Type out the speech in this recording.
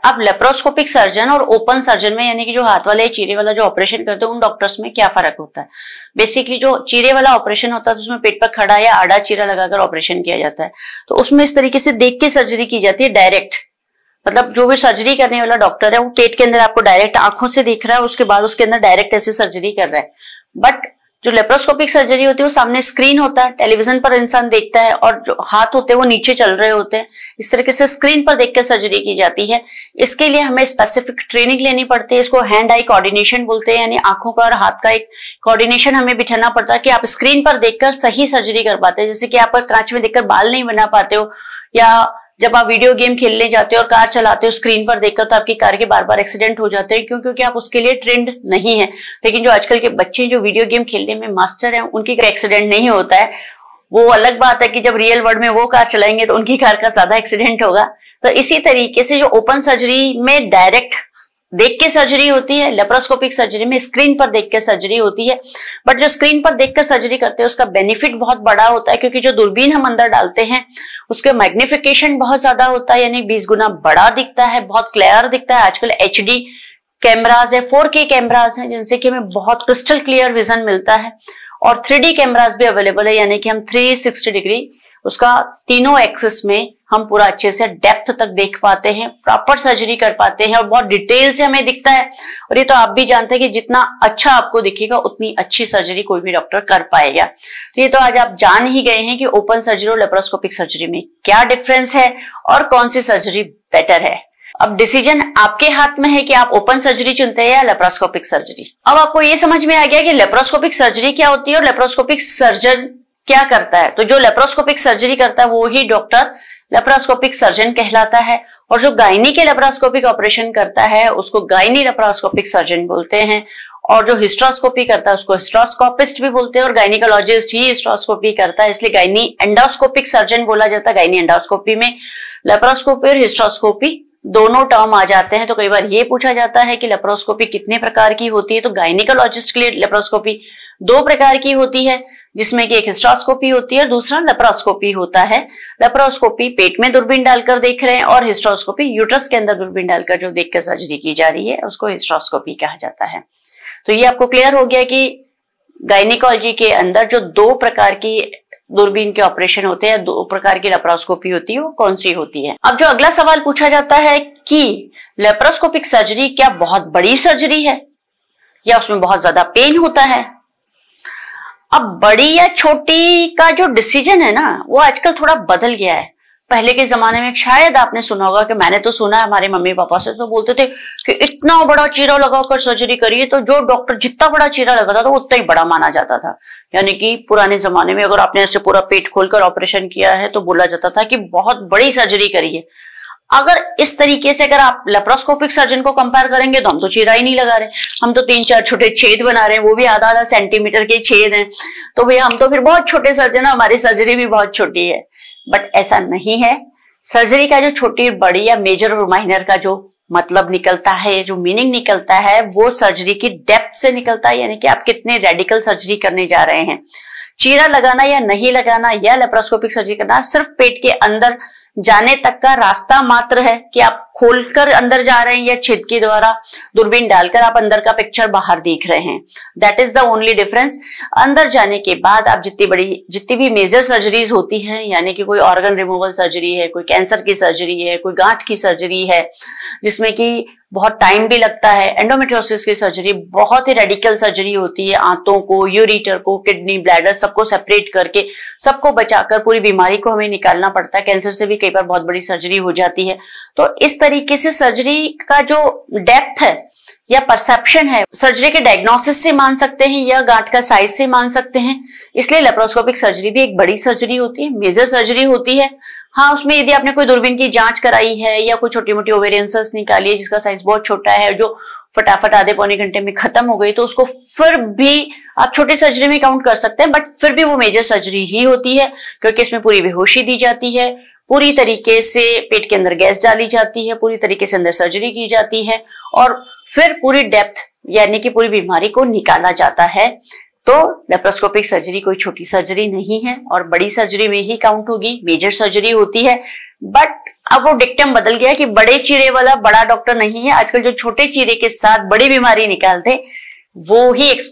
अब laparoscopic surgeon और open surgeon में, यानी कि जो हाथ वाले चीरे वाला जो ऑपरेशन करते हैं, उन डॉक्टर्स में क्या फर्क होता है? बेसिकली जो चीरे वाला ऑपरेशन होता है तो उसमें पेट पर खड़ा या आड़ा चीरा लगाकर ऑपरेशन किया जाता है। तो उसमें इस तरीके से देख के सर्जरी की जाती है डायरेक्ट, मतलब जो भी सर्जरी करने वाला डॉक्टर है वो पेट के अंदर आपको डायरेक्ट आंखों से देख रहा है, उसके बाद उसके अंदर डायरेक्ट ऐसे सर्जरी कर रहा है। बट जो लेप्रोस्कोपिक सर्जरी होती है वो सामने स्क्रीन होता है, टेलीविजन पर इंसान देखता है, और जो हाथ होते हैं वो नीचे चल रहे होते हैं। इस तरीके से स्क्रीन पर देखकर सर्जरी की जाती है। इसके लिए हमें स्पेसिफिक ट्रेनिंग लेनी पड़ती है। इसको हैंड आई कोऑर्डिनेशन बोलते हैं, यानी आंखों का और हाथ का एक कोऑर्डिनेशन हमें बिठाना पड़ता है कि आप स्क्रीन पर देखकर सही सर्जरी कर पाते हैं। जैसे कि आप कांच में देखकर बाल नहीं बना पाते हो, या जब आप वीडियो गेम खेलने जाते हो और कार चलाते हो स्क्रीन पर देखकर, तो आपकी कार के बार बार एक्सीडेंट हो जाते हैं। क्यों? क्योंकि आप उसके लिए ट्रेंड नहीं है। लेकिन जो आजकल के बच्चे जो वीडियो गेम खेलने में मास्टर हैं, उनकी एक्सीडेंट नहीं होता है। वो अलग बात है कि जब रियल वर्ल्ड में वो कार चलाएंगे तो उनकी कार का ज्यादा एक्सीडेंट होगा। तो इसी तरीके से जो ओपन सर्जरी में डायरेक्ट देख के सर्जरी होती है, लेप्रोस्कोपिक सर्जरी में स्क्रीन पर देख के सर्जरी होती है। बट जो स्क्रीन पर देखकर सर्जरी करते हैं उसका बेनिफिट बहुत बड़ा होता है, क्योंकि जो दूरबीन हम अंदर डालते हैं उसके मैग्निफिकेशन बहुत ज्यादा होता है, यानी 20 गुना बड़ा दिखता है, बहुत क्लियर दिखता है। आजकल HD कैमराज है, 4K कैमराज हैं, जिनसे कि हमें बहुत क्रिस्टल क्लियर विजन मिलता है। और 3D कैमराज भी अवेलेबल है, यानी कि हम 360 डिग्री उसका तीनों एक्सिस में हम पूरा अच्छे से डेप्थ तक देख पाते हैं, प्रॉपर सर्जरी कर पाते हैं और बहुत डिटेल से हमें दिखता है। और ये तो आप भी जानते हैं कि जितना अच्छा आपको दिखेगा उतनी अच्छी सर्जरी कोई भी डॉक्टर कर पाएगा। तो ये तो आज आप जान ही गए हैं कि ओपन सर्जरी और लेप्रोस्कोपिक सर्जरी में क्या डिफरेंस है और कौन सी सर्जरी बेटर है। अब डिसीजन आपके हाथ में है कि आप ओपन सर्जरी चुनते हैं या लेप्रोस्कोपिक सर्जरी। अब आपको ये समझ में आ गया कि लेप्रोस्कोपिक सर्जरी क्या होती है और लेप्रोस्कोपिक सर्जन क्या करता है। तो जो लेप्रोस्कोपिक सर्जरी करता है वो ही डॉक्टर लेप्रोस्कोपिक सर्जन कहलाता है, और जो गायनी के लेप्रोस्कोपिक ऑपरेशन करता है उसको गायनी लेप्रोस्कोपिक सर्जन बोलते हैं, और जो हिस्ट्रोस्कोपी करता है उसको हिस्ट्रोस्कोपिस्ट भी बोलते हैं, और गायनिकोलॉजिस्ट ही हिस्ट्रोस्कोपी करता है, इसलिए गायनी एंडोस्कोपिक सर्जन बोला जाता है। गायनी एंडोस्कोपी में लेप्रोस्कोपी और हिस्ट्रोस्कोपी दोनों टर्म आ जाते हैं। तो कई बार ये पूछा जाता है कि लेप्रोस्कोपी कितने प्रकार की होती है, तो गायनिकोलॉजिस्ट के लिए लेप्रोस्कोपी 2 प्रकार की होती है, जिसमें कि एक हिस्ट्रोस्कोपी होती है और दूसरा लेप्रोस्कोपी होता है। लेप्रोस्कोपी पेट में दूरबीन डालकर देख रहे हैं, और हिस्ट्रोस्कोपी यूट्रस के अंदर दूरबीन डालकर जो देखकर सर्जरी की जा रही है उसको हिस्ट्रोस्कोपी कहा जाता है। तो ये आपको क्लियर हो गया कि गायनिकोलॉजी के अंदर जो 2 प्रकार की दूरबीन के ऑपरेशन होते हैं, 2 प्रकार की लेप्रोस्कोपी होती है, वो कौन सी होती है। अब जो अगला सवाल पूछा जाता है कि लेप्रोस्कोपिक सर्जरी क्या बहुत बड़ी सर्जरी है या उसमें बहुत ज्यादा पेन होता है। अब बड़ी या छोटी का जो डिसीजन है ना, वो आजकल थोड़ा बदल गया है। पहले के जमाने में शायद आपने सुना होगा, कि मैंने तो सुना है हमारे मम्मी पापा से, तो बोलते थे कि इतना बड़ा चीरा लगाकर सर्जरी करिए, तो जो डॉक्टर जितना बड़ा चीरा लगाता था वो उतना ही बड़ा माना जाता था। यानी कि पुराने जमाने में अगर आपने ऐसे पूरा पेट खोलकर ऑपरेशन किया है तो बोला जाता था कि बहुत बड़ी सर्जरी करिए। अगर इस तरीके से अगर आप लेप्रोस्कोपिक सर्जन को कंपेयर करेंगे तो हम तो चीरा ही नहीं लगा रहे, हम तो 3-4 छोटे छेद बना रहे हैं, वो भी आधा-आधा सेंटीमीटर के छेद हैं। तो भैया हम तो फिर बहुत छोटे सर्जन है, हमारी सर्जरी भी बहुत छोटी है। बट ऐसा नहीं है। सर्जरी का जो छोटी बड़ी या मेजर और माइनर का जो मतलब निकलता है, जो मीनिंग निकलता है, वो सर्जरी की डेप्थ से निकलता है, यानी कि आप कितने रेडिकल सर्जरी करने जा रहे हैं। चीरा लगाना या नहीं लगाना या लेप्रोस्कोपिक सर्जरी करना सिर्फ पेट के अंदर जाने तक का रास्ता मात्र है, कि आप खोलकर अंदर जा रहे हैं या छेद के द्वारा दूरबीन डालकर आप अंदर का पिक्चर बाहर देख रहे हैं। That is the only difference. अंदर जाने के बाद आप जितनी भी मेजर सर्जरीज होती हैं, यानी कि कोई ऑर्गन रिमूवल सर्जरी है, कोई कैंसर की सर्जरी है, कोई गांठ की सर्जरी है जिसमें कि बहुत टाइम भी लगता है, एंडोमेट्रियोसिस की सर्जरी बहुत ही रेडिकल सर्जरी होती है, आंतों को, यूरेटर को, किडनी, ब्लैडर सबको सेपरेट करके, सबको बचाकर पूरी बीमारी को हमें निकालना पड़ता है। कैंसर से भी कई बार बहुत बड़ी सर्जरी हो जाती है। तो इस तरीके से सर्जरी का जो डेप्थ है या परसेप्शन है, सर्जरी के डायग्नोसिस से मान सकते हैं या गांठ का साइज से मान सकते हैं। इसलिए लेप्रोस्कोपिक सर्जरी भी एक बड़ी सर्जरी होती है, मेजर सर्जरी होती है। हाँ, उसमें यदि आपने कोई दूरबीन की जांच कराई है या कोई छोटी मोटी ओवेरियन सिस्ट निकाली है जिसका साइज बहुत छोटा है, जो फटाफट आधे पौने घंटे में खत्म हो गई, तो उसको फिर भी आप छोटी सर्जरी में काउंट कर सकते हैं। बट फिर भी वो मेजर सर्जरी ही होती है, क्योंकि इसमें पूरी बेहोशी दी जाती है, पूरी तरीके से पेट के अंदर गैस डाली जाती है, पूरी तरीके से अंदर सर्जरी की जाती है, और फिर पूरी डेप्थ यानी कि पूरी बीमारी को निकाला जाता है। तो लेप्रोस्कोपिक सर्जरी कोई छोटी सर्जरी नहीं है और बड़ी सर्जरी में ही काउंट होगी, मेजर सर्जरी होती है। बट अब वो डिक्टम बदल गया कि बड़े चीरे वाला बड़ा डॉक्टर नहीं है, आजकल जो छोटे चीरे के साथ बड़ी बीमारी निकालते वो ही